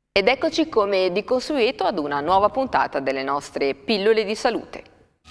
Ed eccoci come di consueto ad una nuova puntata delle nostre pillole di salute.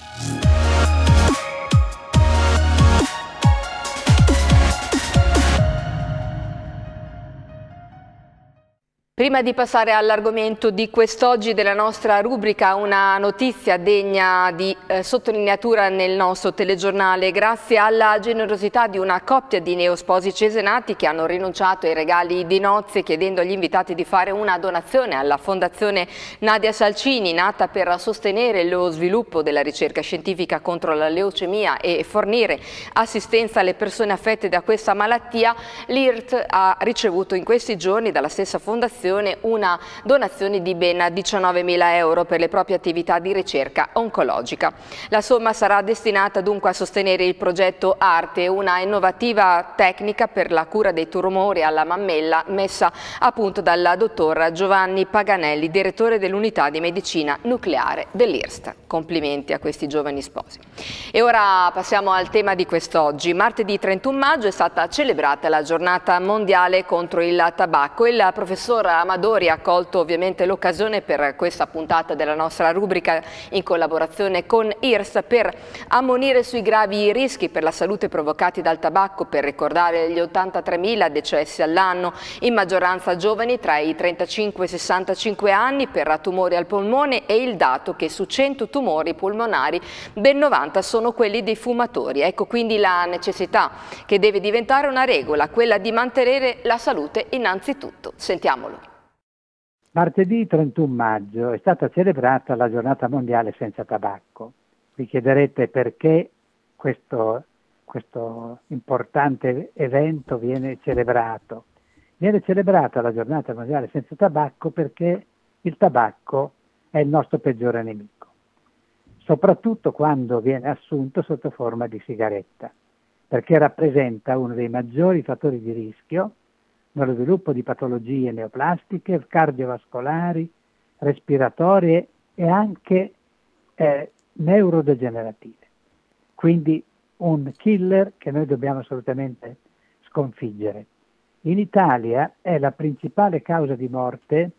Prima di passare all'argomento di quest'oggi della nostra rubrica, una notizia degna di sottolineatura nel nostro telegiornale. Grazie alla generosità di una coppia di neosposi cesenati che hanno rinunciato ai regali di nozze chiedendo agli invitati di fare una donazione alla Fondazione Nadia Salcini, nata per sostenere lo sviluppo della ricerca scientifica contro la leucemia e fornire assistenza alle persone affette da questa malattia, l'IRT ha ricevuto in questi giorni dalla stessa fondazione una donazione di ben 19.000 euro per le proprie attività di ricerca oncologica. La somma sarà destinata dunque a sostenere il progetto ARTE, una innovativa tecnica per la cura dei tumori alla mammella messa a punto dal dottor Giovanni Paganelli, direttore dell'unità di medicina nucleare dell'IRST. Complimenti a questi giovani sposi. E ora passiamo al tema di quest'oggi. Martedì 31 maggio è stata celebrata la giornata mondiale contro il tabacco. Il professor Amadori ha colto ovviamente l'occasione per questa puntata della nostra rubrica in collaborazione con IRST per ammonire sui gravi rischi per la salute provocati dal tabacco, per ricordare gli 83.000 decessi all'anno, in maggioranza giovani tra i 35 e i 65 anni per tumori al polmone, e il dato che su 100 tumori polmonari ben 90 sono quelli dei fumatori. Ecco quindi la necessità che deve diventare una regola, quella di mantenere la salute innanzitutto. Sentiamolo. Martedì 31 maggio è stata celebrata la giornata mondiale senza tabacco. Vi chiederete perché questo importante evento viene celebrato. Viene celebrata la giornata mondiale senza tabacco perché il tabacco è il nostro peggiore nemico, soprattutto quando viene assunto sotto forma di sigaretta, perché rappresenta uno dei maggiori fattori di rischio nello sviluppo di patologie neoplastiche, cardiovascolari, respiratorie e anche neurodegenerative. Quindi un killer che noi dobbiamo assolutamente sconfiggere. In Italia è la principale causa di morte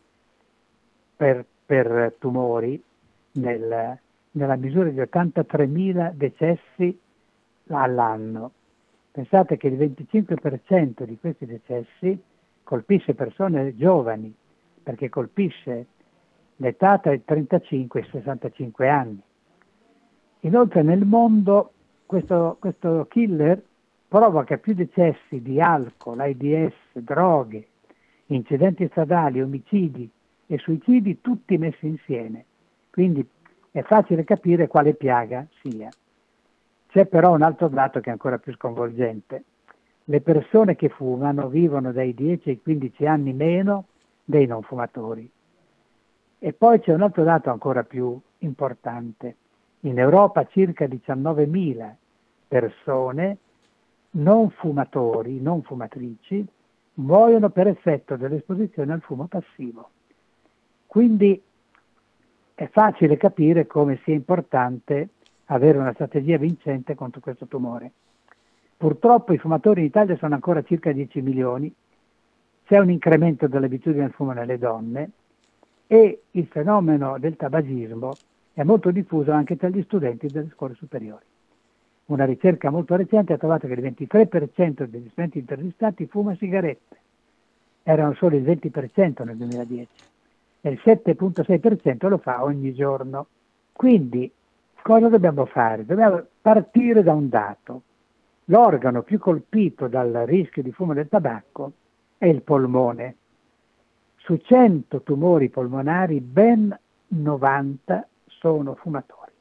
per tumori nella misura di 83.000 decessi all'anno. Pensate che il 25% di questi decessi colpisce persone giovani, perché colpisce l'età tra i 35 e i 65 anni. Inoltre nel mondo questo killer provoca più decessi di alcol, AIDS, droghe, incidenti stradali, omicidi e suicidi tutti messi insieme. Quindi è facile capire quale piaga sia. C'è però un altro dato che è ancora più sconvolgente. Le persone che fumano vivono dai 10 ai 15 anni meno dei non fumatori. E poi c'è un altro dato ancora più importante. In Europa circa 19.000 persone non fumatori, non fumatrici, muoiono per effetto dell'esposizione al fumo passivo. Quindi è facile capire come sia importante avere una strategia vincente contro questo tumore. Purtroppo i fumatori in Italia sono ancora circa 10 milioni, c'è un incremento dell'abitudine al fumo nelle donne e il fenomeno del tabagismo è molto diffuso anche tra gli studenti delle scuole superiori. Una ricerca molto recente ha trovato che il 23% degli studenti intervistati fuma sigarette, erano solo il 20% nel 2010 e il 7,6% lo fa ogni giorno. Quindi cosa dobbiamo fare? Dobbiamo partire da un dato. L'organo più colpito dal rischio di fumo del tabacco è il polmone. Su 100 tumori polmonari ben 90 sono fumatori.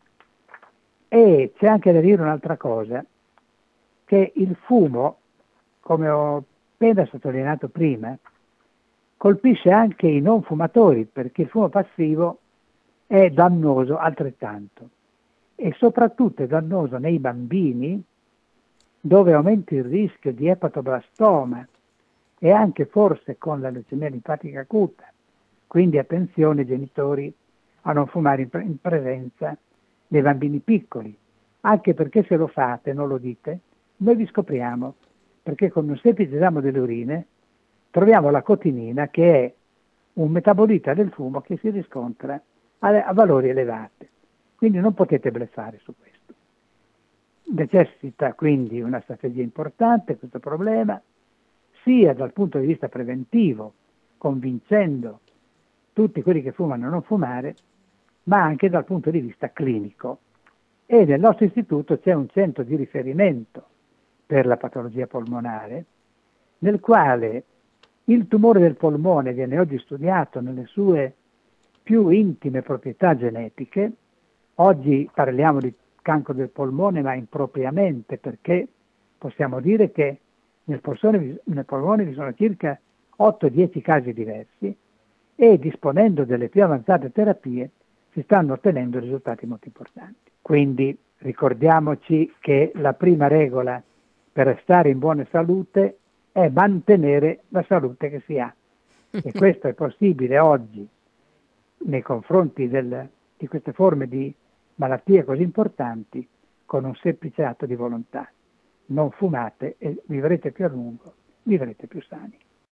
E c'è anche da dire un'altra cosa, che il fumo, come ho appena sottolineato prima, colpisce anche i non fumatori, perché il fumo passivo è dannoso altrettanto e soprattutto è dannoso nei bambini, dove aumenta il rischio di epatoblastoma e anche forse con la leucemia linfatica acuta. Quindi attenzione genitori a non fumare in presenza dei bambini piccoli, anche perché se lo fate, non lo dite, noi vi scopriamo, perché con un semplice esame delle urine troviamo la cotinina, che è un metabolita del fumo che si riscontra a valori elevati. Quindi non potete bleffare su questo. Necessita quindi una strategia importante questo problema, sia dal punto di vista preventivo, convincendo tutti quelli che fumano a non fumare, ma anche dal punto di vista clinico. E nel nostro istituto c'è un centro di riferimento per la patologia polmonare, nel quale il tumore del polmone viene oggi studiato nelle sue più intime proprietà genetiche. Oggi parliamo di cancro del polmone, ma impropriamente, perché possiamo dire che nel polmone vi sono circa 8-10 casi diversi e disponendo delle più avanzate terapie si stanno ottenendo risultati molto importanti. Quindi ricordiamoci che la prima regola per stare in buona salute è mantenere la salute che si ha. E questo è possibile oggi nei confronti di queste forme di malattie così importanti con un semplice atto di volontà. Non fumate e vivrete più a lungo, vivrete più sani.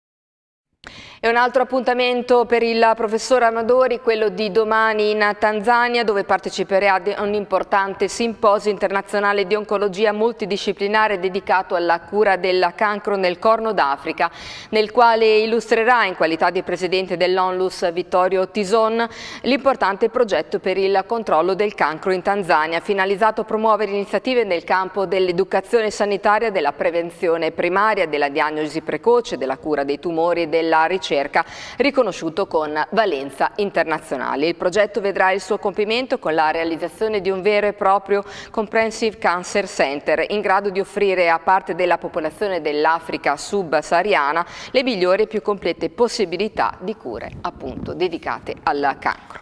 E un altro appuntamento per il professor Amadori, quello di domani in Tanzania, dove parteciperà a un importante simposio internazionale di oncologia multidisciplinare dedicato alla cura del cancro nel Corno d'Africa, nel quale illustrerà in qualità di presidente dell'Onlus Vittorio Tison l'importante progetto per il controllo del cancro in Tanzania, finalizzato a promuovere iniziative nel campo dell'educazione sanitaria, della prevenzione primaria, della diagnosi precoce, della cura dei tumori e della ricerca riconosciuto con valenza internazionale. Il progetto vedrà il suo compimento con la realizzazione di un vero e proprio Comprehensive Cancer Center in grado di offrire a parte della popolazione dell'Africa subsahariana le migliori e più complete possibilità di cure appunto dedicate al cancro.